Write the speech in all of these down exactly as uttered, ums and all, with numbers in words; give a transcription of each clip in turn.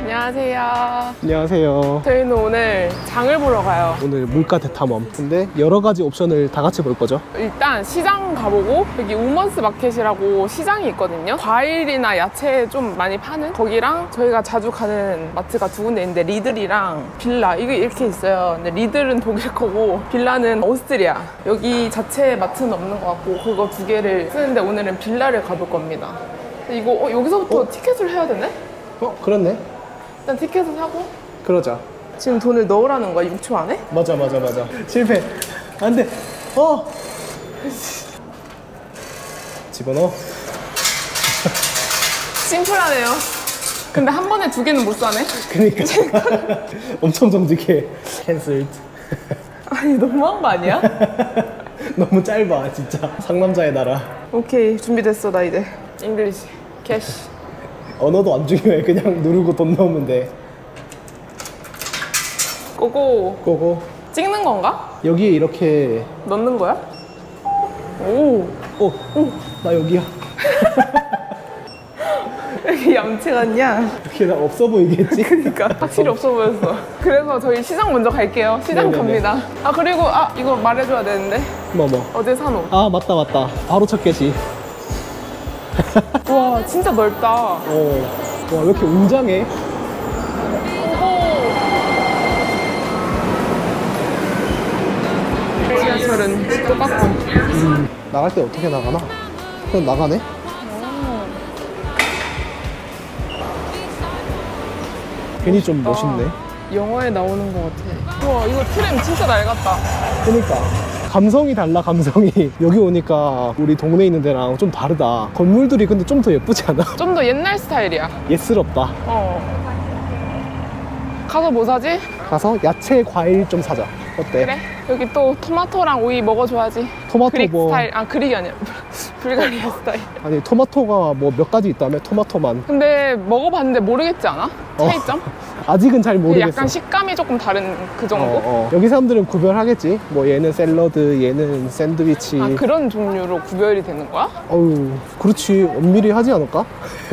안녕하세요. 안녕하세요. 저희는 오늘 장을 보러 가요. 오늘 물가 대탐험. 근데 여러 가지 옵션을 다 같이 볼 거죠? 일단 시장 가보고 여기 우먼스 마켓이라고 시장이 있거든요. 과일이나 야채 좀 많이 파는 거기랑 저희가 자주 가는 마트가 두 군데 있는데 리들이랑 빌라 이게 이렇게 있어요. 근데 리들은 독일 거고 빌라는 오스트리아. 여기 자체 마트는 없는 것 같고 그거 두 개를 쓰는데 오늘은 빌라를 가볼 겁니다. 근데 이거 어, 여기서부터 어? 티켓을 해야 되네? 어? 그렇네. 일단 티켓을 사고 그러자. 지금 돈을 넣으라는 거야, 육 초 안에? 맞아 맞아 맞아. 실패. 안 돼. 어! 집어넣어. 심플하네요. 근데 한 번에 두 개는 못 사네? 그니까. 엄청 정직해. 캔슬드. 아니 너무한 거 아니야? 너무 짧아 진짜. 상남자의 나라. 오케이 준비됐어 나 이제. 잉글리시 캐시. 언어도 안 중요해. 그냥 누르고 돈 넣으면 돼. 고고. 고고. 찍는 건가? 여기에 이렇게. 넣는 거야? 오. 오, 오, 나 여기야. 왜 이렇게 얌체 같냐? 이렇게 나 없어 보이겠지? 그러니까 확실히 없어 보였어. 그래서 저희 시장 먼저 갈게요. 시장 네네네. 갑니다. 아 그리고 아 이거 말해줘야 되는데 뭐 뭐. 어제 산 옷. 아 맞다 맞다. 바로 첫 개시. 와 진짜 넓다. 어. 와, 왜 이렇게 웅장해? 지하철은 똑같고. 음, 나갈 때 어떻게 나가나? 그냥 나가네? 괜히 좀 멋있네. 영화에 나오는 것 같아. 우와 이거 트램 진짜 낡았다. 그러니까 감성이 달라. 감성이. 여기 오니까 우리 동네에 있는 데랑 좀 다르다. 건물들이 근데 좀 더 예쁘지 않아? 좀 더 옛날 스타일이야. 예스럽다. 어. 가서 뭐 사지? 가서 야채, 과일 좀 사자. 어때? 그래. 여기 또 토마토랑 오이 먹어줘야지. 토마토 그릭 뭐- 스타일. 아 그릭이 아니야. 불가리아 스타일. 아니 토마토가 뭐 몇 가지 있다며? 토마토만. 근데 먹어봤는데 모르겠지 않아? 어. 차이점? 아직은 잘 모르겠어. 약간 식감이 조금 다른 그 정도? 어, 어. 여기 사람들은 구별하겠지. 뭐 얘는 샐러드, 얘는 샌드위치. 아 그런 종류로 구별이 되는 거야? 어우, 그렇지. 엄밀히 하지 않을까?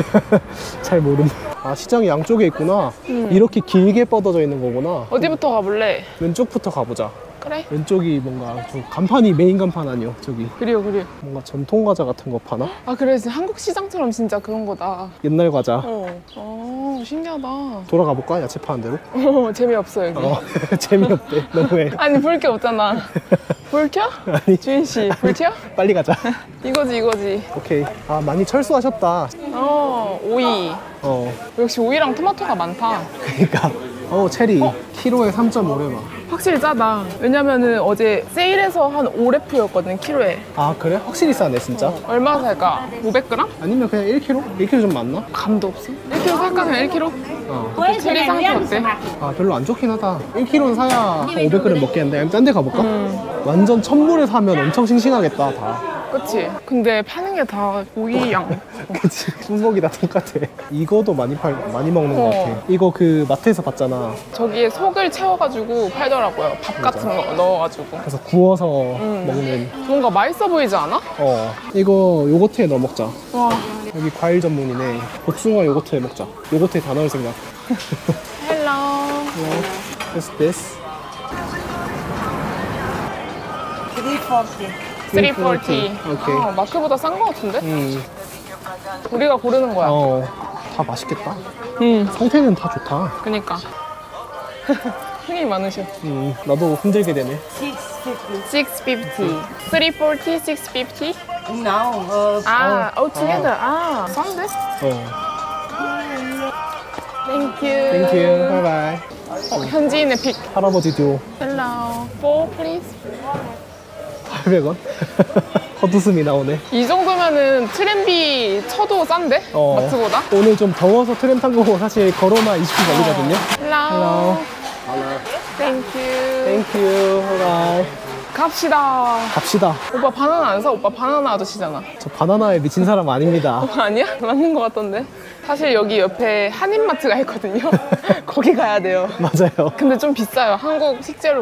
잘 모름. 아, 시장이 양쪽에 있구나. 음. 이렇게 길게 뻗어져 있는 거구나. 어디부터 가볼래? 왼쪽부터 가보자. 그래. 왼쪽이 뭔가 좀 간판이 메인 간판 아니요? 저기 그래요 그래요. 뭔가 전통 과자 같은 거 파나? 아 그래 진짜 한국 시장처럼 진짜 그런 거다. 옛날 과자. 어. 어 신기하다. 돌아가 볼까? 야채 파는 대로? 어 재미없어 여기. 어, 재미없대. 너무해. 아니 불 게 없잖아. 불 켜? 아니, 주인 씨, 불 켜? 빨리 가자. 이거지 이거지. 오케이. 아, 많이 철수하셨다. 어 오이. 어, 역시 오이랑 토마토가 많다. 그러니까. 어, 체리. 키로에 삼 점 오레마. 확실히 짜다. 왜냐면은 어제 세일해서 한 오 레프였거든 키로에. 아, 그래? 확실히 싸네, 진짜. 어, 얼마 살까? 오백 그램? 아니면 그냥 일 킬로그램? 일 킬로그램 좀 많나? 감도 없어. 일 킬로그램 살까 그냥 일 킬로그램? 어. 체리 상태 어때? 아, 별로 안 좋긴 하다. 일 킬로그램는 사야 한 오백 그램 먹겠는데. 아니면 딴 데 가볼까? 음. 완전 천물에 사면 엄청 싱싱하겠다, 다. 그치? 근데 파는 게 다 오이 양. 그치. 품목이 다 똑같아. 이거도 많이 팔, 많이 먹는 것 어. 같아. 이거 그 마트에서 봤잖아. 저기에 속을 채워가지고 팔더라고요. 밥 같은 거 넣어가지고. 그래서 구워서 음. 먹는. 뭔가 맛있어 보이지 않아? 어. 이거 요거트에 넣어 먹자. 와. 여기 과일 전문이네. 복숭아 요거트에 먹자. 요거트에 다 넣을 생각. 헬로. What's this? 삼백사십. 오케이. 아, 마트보다 싼 거 같은데? 음. 우리가 고르는 거야. 어. 다 맛있겠다. 음. 상태는 다 좋다. 그니까. 흥이 많으셔. 음. 나도 흔들게 되네. 육백오십. 삼백사십, 육백오십? No, uh, 아, all together. 아, 싼데? 어. Thank you. Thank you. Bye bye. 어, 현지인의 픽. 할아버지 듀오. Hello. Four, please. 팔백 원? 헛웃음이 나오네. 이 정도면은 트램비 쳐도 싼데? 어. 마트보다? 오늘 좀 더워서 트램 탄 거고 사실 걸어만 이십 분 걸리거든요. Hello. Hello. Thank you. Thank you. Bye. 갑시다. 갑시다. 오빠 바나나 안 사? 오빠 바나나 아저씨잖아. 저 바나나에 미친 사람 아닙니다. 오빠 아니야? 맞는 것 같던데. 사실 여기 옆에 한인마트가 있거든요. 거기 가야 돼요. 맞아요. 근데 좀 비싸요. 한국 식재료가.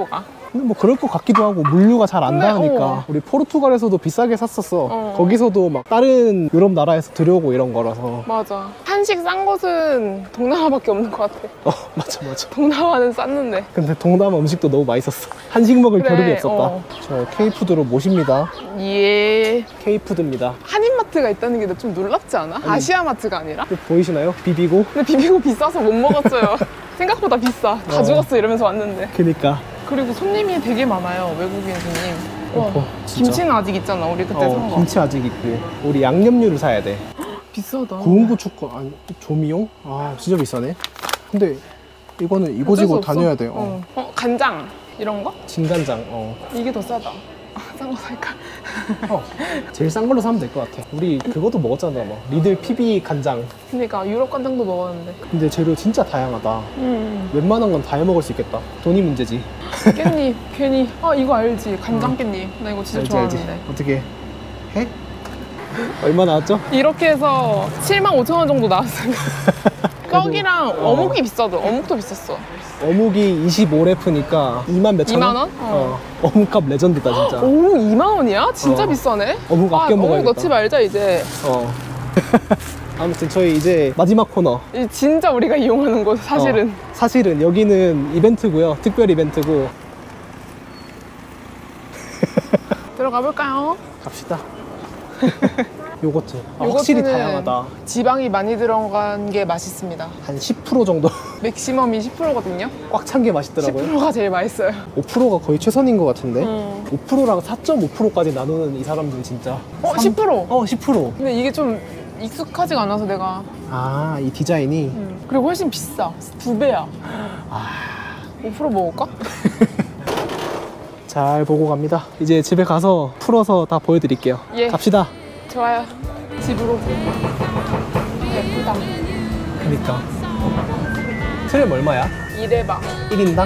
근데 뭐 그럴 것 같기도 하고 물류가 잘 안 근데, 닿으니까 어. 우리 포르투갈에서도 비싸게 샀었어. 어. 거기서도 막 다른 유럽 나라에서 들여오고 이런 거라서. 맞아. 한식 싼 곳은 동남아밖에 없는 것 같아. 어 맞아 맞아. 동남아는 쌌는데. 근데 동남아 음식도 너무 맛있었어. 한식 먹을 그래, 겨를이 없었다. 어. 저 K푸드로 모십니다. 예. K푸드입니다. 한인마트가 있다는 게 좀 놀랍지 않아? 아시아마트가 아니라? 보이시나요? 비비고. 근데 비비고 비싸서 못 먹었어요. 생각보다 비싸. 다 어. 죽었어 이러면서 왔는데. 그니까. 그리고 손님이 되게 많아요. 외국인 손님. 와, 어, 진짜. 김치는 아직 있잖아. 우리 그때 산 어, 거. 김치 아직 있고. 우리 양념류를 사야 돼. 비싸다. 고운 고춧가 아니 조미용? 아 진짜 비싸네. 근데 이거는 이고지고 어쩔 수 없어. 다녀야 돼요. 어. 어. 어, 간장 이런 거? 진간장. 어. 이게 더 싸다. 싼 거 살까? 어. 제일 싼 걸로 사면 될 것 같아. 우리 그것도 먹었잖아. 뭐. 리들 피비 간장. 그러니까 유럽 간장도 먹었는데. 근데 재료 진짜 다양하다. 음. 웬만한 건 다 해먹을 수 있겠다. 돈이 문제지. 깻잎 괜히 아 이거 알지? 간장 깻잎. 나 이거 진짜 알지, 좋아하는데. 알지. 어떻게 해? 얼마 나왔죠? 이렇게 해서 칠만 오천 원 정도 나왔어요. 떡이랑 어. 어묵이 비싸도 어묵도 비쌌어. 어묵이 이십오 래프니까 이만 몇천 원? 이만 원? 어. 어묵값 레전드다 진짜. 어묵 이만 원이야? 진짜 어. 비싸네. 어묵 아껴 아, 먹어야겠다. 어묵 넣지 말자 이제. 어. 아무튼 저희 이제 마지막 코너. 이 진짜 우리가 이용하는 곳 사실은. 어, 사실은 여기는 이벤트고요. 특별 이벤트고. 들어가 볼까요? 갑시다. 요거트. 아, 확실히 요거트는 다양하다. 지방이 많이 들어간 게 맛있습니다. 한 십 퍼센트 정도 맥시멈이 십 퍼센트거든요. 꽉 찬 게 맛있더라고요. 십 퍼센트가 제일 맛있어요. 오 퍼센트가 거의 최선인 것 같은데. 음. 오 퍼센트랑 사 점 오 퍼센트까지 나누는 이 사람들 진짜. 어, 삼- 십 퍼센트. 어, 십 퍼센트. 근데 이게 좀 익숙하지가 않아서 내가. 아, 이 디자인이. 음. 그리고 훨씬 비싸. 두 배야. 오 퍼센트 먹을까? 잘 보고 갑니다. 이제 집에 가서 풀어서 다 보여드릴게요. 예. 갑시다. 좋아요. 집으로. 예쁘다. 그니까. 트램 얼마야? 이래봐. 일 인당?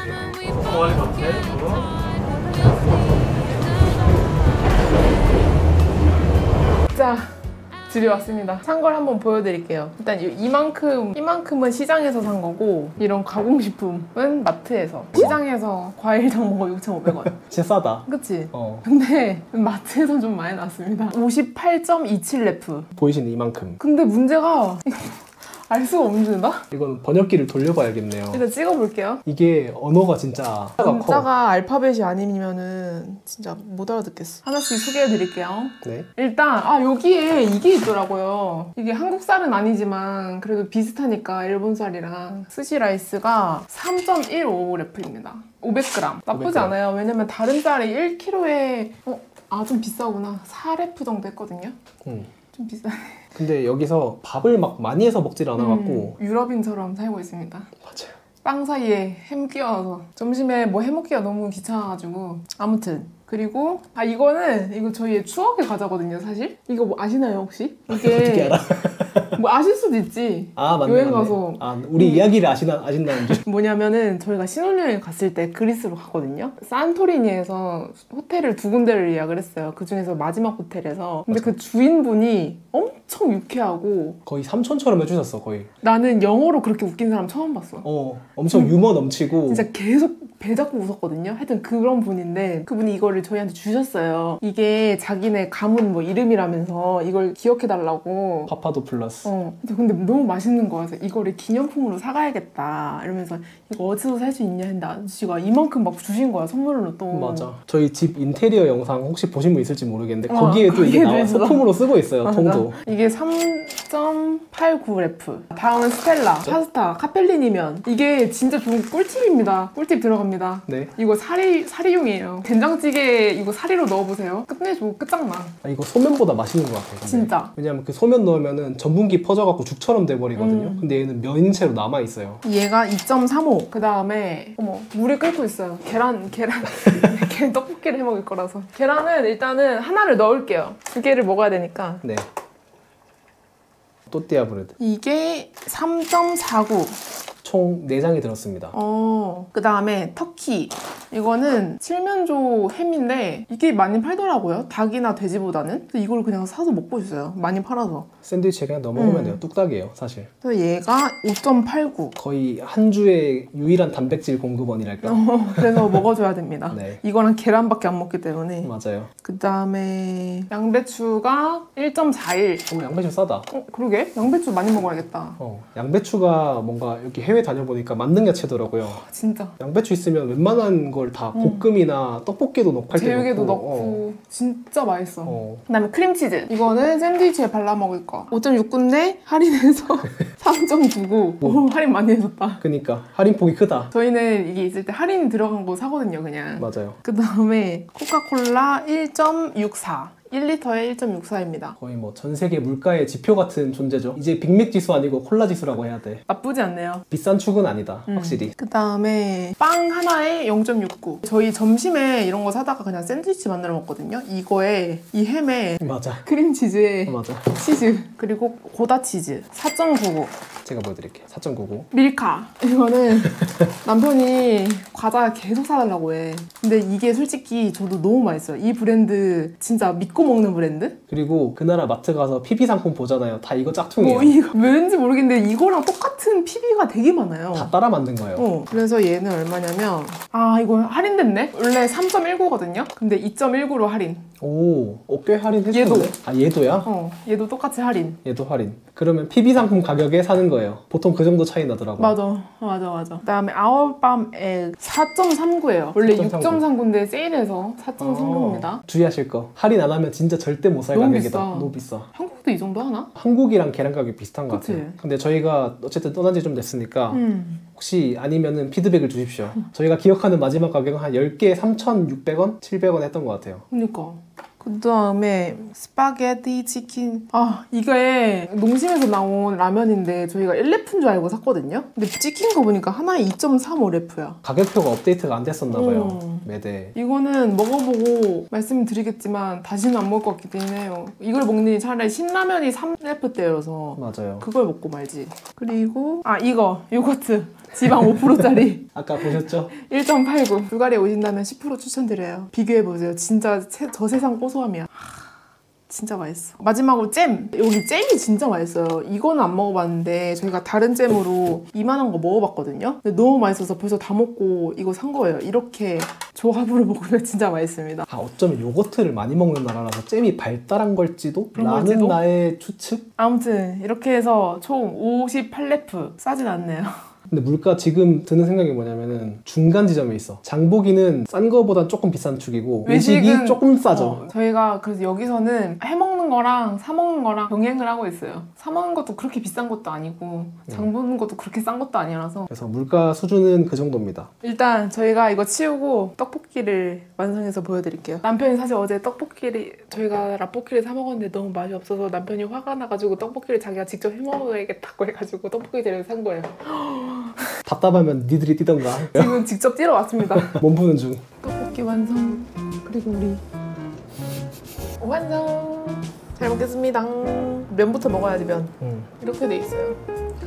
자, 집에 왔습니다. 산 걸 한번 보여드릴게요. 일단 이- 이만큼, 이만큼은 시장에서 산 거고, 이런 가공식품은 마트에서. 시장에서 과일당 먹어 육천오백 원. 진짜 싸다. 그치? 어. 근데 마트에서 좀 많이 나왔습니다. 오십팔 점 이칠 래프. 보이시는 이만큼. 근데 문제가 알 수가 없는다? 이건 번역기를 돌려봐야겠네요. 일단 찍어볼게요. 이게 언어가 진짜 커. 문자가 알파벳이 아니면은 진짜 못 알아듣겠어. 하나씩 소개해드릴게요. 네. 일단 아 여기에 이게 있더라고요. 이게 한국 쌀은 아니지만 그래도 비슷하니까 일본 쌀이랑 스시 라이스가 삼 점 일오 래프입니다. 오백 그램. 나쁘지 오백 그램. 않아요. 왜냐면 다른 쌀이 일 킬로그램에 어? 아 좀 비싸구나. 사 래프 정도 했거든요. 음. 좀 비싸네. 근데 여기서 밥을 막 많이 해서 먹질 않아갖고. 음, 유럽인처럼 살고 있습니다. 맞아요. 빵 사이에 햄 끼워서 점심에 뭐 해먹기가 너무 귀찮아가지고 아무튼 그리고 아 이거는 이거 저희의 추억의 과자거든요 사실. 이거 뭐 아시나요 혹시? 이게 어떻게 알아? 뭐 아실 수도 있지. 아 맞네. 여행 맞네. 가서 아 우리 음. 이야기를 아시나 아신다는 줄. 뭐냐면은 저희가 신혼여행 갔을 때 그리스로 갔거든요. 산토리니에서 호텔을 두 군데를 예약을 했어요. 그 중에서 마지막 호텔에서. 근데 그 주인분이 엄청 유쾌하고 거의 삼촌처럼 해주셨어 거의. 나는 영어로 그렇게 웃긴 사람 처음 봤어. 어 엄청 유머 넘치고. 진짜 계속 배 잡고 웃었거든요. 하여튼 그런 분인데 그분이 이거를 저희한테 주셨어요. 이게 자기네 가문 뭐 이름이라면서 이걸 기억해달라고. 파파도 플러스. 어. 근데 너무 맛있는 거야. 그래서 이거를 기념품으로 사가야겠다. 이러면서 이거 어디서 살 수 있냐 했는데 아저씨가 이만큼 막 주신 거야. 선물로 또. 맞아. 저희 집 인테리어 영상 혹시 보신 분 있을지 모르겠는데 어, 거기에도 이게 거기에도 나와 있어. 소품으로 쓰고 있어요. 맞아. 통도. 이게 삼 점 팔구 래프. 다음은 스텔라, 파스타, 카펠리니면. 이게 진짜 좋은 꿀팁입니다. 꿀팁 들어갑니다. 네. 이거 사리, 사리용이에요. 된장찌개 이거 사리로 넣어보세요. 끝내줘. 끝장나. 아, 이거 소면보다 맛있는 것 같아요. 근데. 진짜. 왜냐면 그 소면 넣으면은 전분기 퍼져갖고 죽처럼 돼버리거든요. 음. 근데 얘는 면인 채로 남아있어요. 얘가 이 점 삼오. 그 다음에 어머 물이 끓고 있어요. 계란 계란 걔 떡볶이를 해먹을 거라서. 계란은 일단은 하나를 넣을게요. 두 개를 먹어야 되니까. 네. 또띠아 브레드. 이게 삼 점 사구. 총 네 장이 들었습니다. 어, 그 다음에 터키. 이거는 칠면조 햄인데 이게 많이 팔더라고요. 닭이나 돼지보다는. 그래서 이걸 그냥 사서 먹고 있어요. 많이 팔아서. 샌드위치에 그냥 넣어 먹으면 음. 돼요. 뚝딱이에요, 사실. 그래서 얘가 오 점 팔구. 거의 한 주의 유일한 단백질 공급원이랄까. 어, 그래서 먹어줘야 됩니다. 네. 이거랑 계란밖에 안 먹기 때문에. 맞아요. 그 다음에 양배추가 일 점 사일. 어, 양배추 싸다. 어, 그러게? 양배추 많이 먹어야겠다. 어, 양배추가 뭔가 이렇게 해외 다녀보니까 만능 야채더라고요. 진짜. 양배추 있으면 웬만한 걸 다 볶음이나 떡볶이도 넣고 할 때 제육에도 넣고. 넣고 진짜 맛있어. 어. 그 다음에 크림치즈. 이거는 샌드위치에 발라 먹을 거. 오 점 육구인데 할인해서 삼 점 구구. 오, 할인 많이 해줬다. 그니까 할인폭이 크다. 저희는 이게 있을 때 할인 들어간 거 사거든요, 그냥. 맞아요. 그 다음에 코카콜라 일 점 육사. 일 리터에 일 점 육사입니다. 거의 뭐 전 세계 물가의 지표 같은 존재죠. 이제 빅맥 지수 아니고 콜라 지수라고 해야 돼. 나쁘지 않네요. 비싼 축은 아니다, 음. 확실히. 그 다음에 빵 하나에 영 점 육구. 저희 점심에 이런 거 사다가 그냥 샌드위치 만들어 먹거든요. 이거에 이 햄에 맞아. 크림치즈에 맞아. 치즈 그리고 고다치즈 사 점 구구. 제가 보여드릴게요. 사 점 구구. 밀카. 이거는 남편이 과자 계속 사달라고 해. 근데 이게 솔직히 저도 너무 맛있어요. 이 브랜드 진짜 믿고 먹는 브랜드? 그리고 그 나라 마트 가서 피비 상품 보잖아요. 다 이거 짝퉁이에요. 뭐 이거 왠지 모르겠는데 이거랑 똑같은 피비가 되게 많아요. 다 따라 만든 거예요. 어, 그래서 얘는 얼마냐면 아 이거 할인됐네? 원래 삼 점 일구거든요? 근데 이 점 일구로 할인. 오, 어, 꽤 할인했는데. 얘도. 아, 얘도야? 어, 얘도 똑같이 할인. 얘도 할인. 그러면 피비 상품 가격에 사는 거예요. 보통 그 정도 차이 나더라고요. 맞아, 맞아, 맞아. 그 다음에 아울밤 액 사 점 삼구예요. 원래 육 점 삼구인데 세일해서 사 점 삼구입니다. 어, 주의하실 거. 할인 안 하면 진짜 절대 못 살 너무 가격이다. 비싸. 너무 비싸. 한국도 이 정도 하나? 한국이랑 계란 가격이 비슷한 것 그치? 같아요. 근데 저희가 어쨌든 떠난 지 좀 됐으니까 음. 혹시 아니면은 피드백을 주십시오. 저희가 기억하는 마지막 가격은 한 열 개에 삼천육백 원? 칠백 원 했던 것 같아요. 그니까. 그 다음에 스파게티 치킨. 아 이게 농심에서 나온 라면인데 저희가 일 랩인 줄 알고 샀거든요. 근데 찍힌 거 보니까 하나에 이 점 삼오 랩이야. 가격표가 업데이트가 안 됐었나 봐요. 음. 매대. 이거는 먹어보고 말씀드리겠지만 다시는 안 먹을 것 같기 때문에 이걸 먹니 차라리 신라면이 삼 랩대여서 맞아요. 그걸 먹고 말지. 그리고 아 이거 요거트 지방 오 퍼센트짜리 아까 보셨죠? 일 점 팔구. 불가리아 오신다면 십 퍼센트 추천드려요. 비교해보세요. 진짜 세, 저 세상 고소함이야. 진짜 맛있어. 마지막으로 잼! 여기 잼이 진짜 맛있어요. 이거는 안 먹어봤는데 저희가 다른 잼으로 이만한 거 먹어봤거든요. 근데 너무 맛있어서 벌써 다 먹고 이거 산 거예요. 이렇게 조합으로 먹으면 진짜 맛있습니다. 아, 어쩌면 요거트를 많이 먹는 나라라서 잼이 발달한 걸지도? 그런 라는 걸지도? 나의 추측? 아무튼 이렇게 해서 총 오십팔 랩. 싸진 않네요. 근데 물가 지금 드는 생각이 뭐냐면은 중간 지점에 있어. 장보기는 싼 거보단 조금 비싼 축이고 외식이 외식은- 조금 싸죠. 어, 저희가 그래서 여기서는 해먹는 거랑 사먹는 거랑 병행을 하고 있어요. 사먹는 것도 그렇게 비싼 것도 아니고 장 보는 것도 그렇게 싼 것도 아니라서 그래서 물가 수준은 그 정도입니다. 일단 저희가 이거 치우고 떡볶이를 완성해서 보여드릴게요. 남편이 사실 어제 떡볶이를 저희가 라볶이를 사 먹었는데 너무 맛이 없어서 남편이 화가 나가지고 떡볶이를 자기가 직접 해 먹어야겠다고 해가지고 떡볶이 재료를 산 거예요. 답답하면 니들이 뛰던가. 지금 직접 뛰러 왔습니다. 몸 푸는 중. 떡볶이 완성. 그리고 우리 완성. 잘 먹겠습니다. 면부터 먹어야지 면. 음. 이렇게 돼 있어요.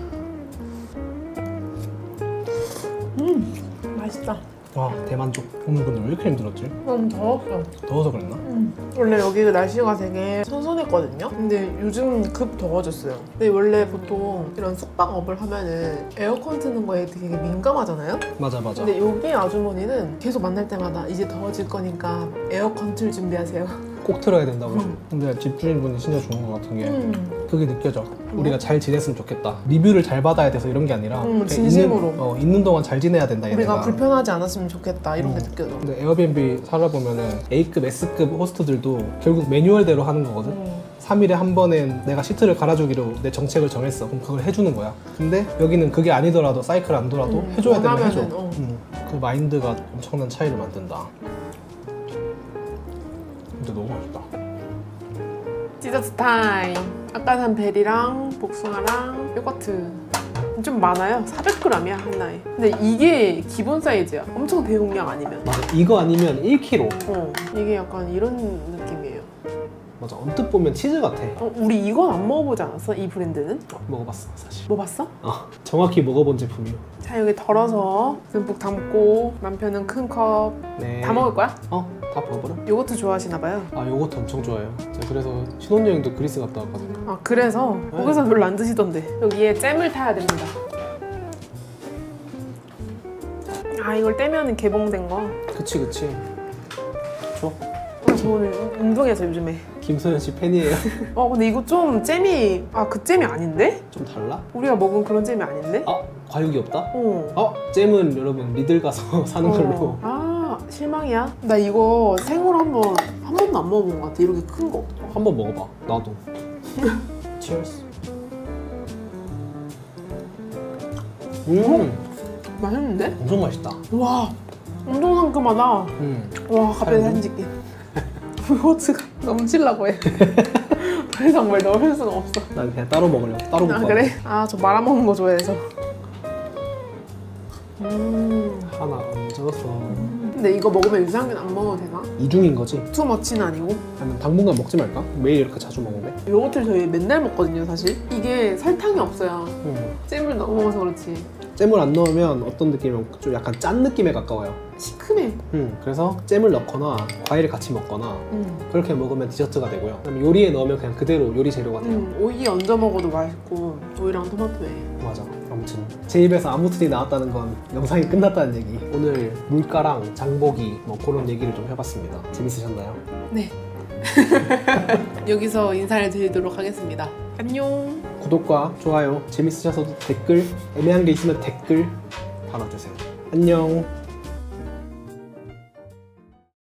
음 맛있다. 와, 대만족. 오늘 근데 왜 이렇게 힘들었지? 너무 더웠어. 더워서 그랬나? 음. 원래 여기 날씨가 되게 선선했거든요. 근데 요즘 급 더워졌어요. 근데 원래 보통 이런 숙박업을 하면은 에어컨 트는 거에 되게 민감하잖아요. 맞아, 맞아. 근데 여기 아주머니는 계속 만날 때마다 이제 더워질 거니까 에어컨 틀 준비하세요. 꼭 틀어야 된다고. 음. 근데 집주인분이 진짜 좋은 것 같은 게 음. 그게 느껴져. 우리가 잘 지냈으면 좋겠다. 리뷰를 잘 받아야 돼서 이런 게 아니라 음, 그냥 진심으로. 있는, 어, 있는 동안 잘 지내야 된다. 우리가 얘네가. 불편하지 않았으면 좋겠다 이런 게 음. 느껴져. 근데 에어비앤비 살아보면은 A급, S급 호스트들도 결국 매뉴얼대로 하는 거거든. 음. 삼 일에 한 번엔 내가 시트를 갈아주기로 내 정책을 정했어. 그럼 그걸 해주는 거야. 근데 여기는 그게 아니더라도 사이클 안 돌아도 음, 해줘야 되면 해줘. 원하면은, 어. 음, 그 마인드가 엄청난 차이를 만든다. 근데 너무 맛있다. 디저트 타임. 아까 산 베리랑 복숭아랑 요거트. 좀 많아요. 사백 그램이야 하나에. 근데 이게 기본 사이즈야. 엄청 대용량 아니면. 맞아. 이거 아니면 일 킬로그램. 어, 이게 약간 이런 느낌이에요. 맞아, 언뜻 보면 치즈 같아. 어, 우리 이건 안 먹어보지 않았어? 이 브랜드는? 어, 먹어봤어 사실. 먹어봤어? 어, 정확히 먹어본 제품이요. 자, 여기 덜어서 듬뿍 담고 남편은 큰 컵. 네. 다 먹을 거야? 어, 다 먹어버려. 요거트 좋아하시나 봐요. 아, 요거트 엄청 좋아해요. 제가 그래서 신혼여행도 그리스 갔다 왔거든요. 아, 그래서 네. 거기서 별로 안 드시던데. 여기에 잼을 타야 됩니다. 아, 이걸 떼면은 개봉된 거. 그치 그치. 좋아. 아, 저 오늘 운동해서 요즘에. 김소연 씨 팬이에요. 어, 근데 이거 좀 잼이, 아, 그 잼이 아닌데? 좀 달라? 우리가 먹은 그런 잼이 아닌데? 아, 과육이 없다? 어. 어, 잼은 여러분 리들 가서 사는 걸로. 어. 아, 실망이야? 나 이거 생으로 한 번, 한 번도 안 먹어본 것 같아. 이렇게 큰 거. 한번 먹어봐. 나도. Cheers. 음, 맛있는데? 엄청 맛있다. 와, 엄청 상큼하다. 음. 와, 갑자기 아이고. 사진 찍기. 요거트가 넘치려고 해. 더 이상 뭘 넣을 수가 없어. 난 그냥 따로 먹으려고. 따로 아, 먹어. 그래? 아, 저 말아먹는 거 좋아해서. 음. 하나 얹어서. 근데 이거 먹으면 유산균 안 먹어도 되나? 이중인 거지? 투머치는 아니고. 아니면 당분간 먹지 말까? 매일 이렇게 자주 먹는데? 요거트를 저희 맨날 먹거든요, 사실. 이게 설탕이 없어요. 음. 잼을 넣어 먹어서 그렇지. 잼을 안 넣으면 어떤 느낌이면 좀 약간 짠 느낌에 가까워요. 시큼해. 음, 그래서 잼을 넣거나 과일을 같이 먹거나 음. 그렇게 먹으면 디저트가 되고요. 그다음에 요리에 넣으면 그냥 그대로 요리 재료가 돼요. 음, 오이 얹어 먹어도 맛있고 오이랑 토마토에. 맞아. 아무튼 제 입에서 아무 틀이 나왔다는 건 영상이 끝났다는 얘기. 오늘 물가랑 장보기 뭐 그런 얘기를 좀 해봤습니다. 재밌으셨나요? 네. 여기서 인사를 드리도록 하겠습니다. 안녕. 구독과 좋아요, 재밌으셔서 댓글, 애매한 게 있으면 댓글 달아주세요. 안녕.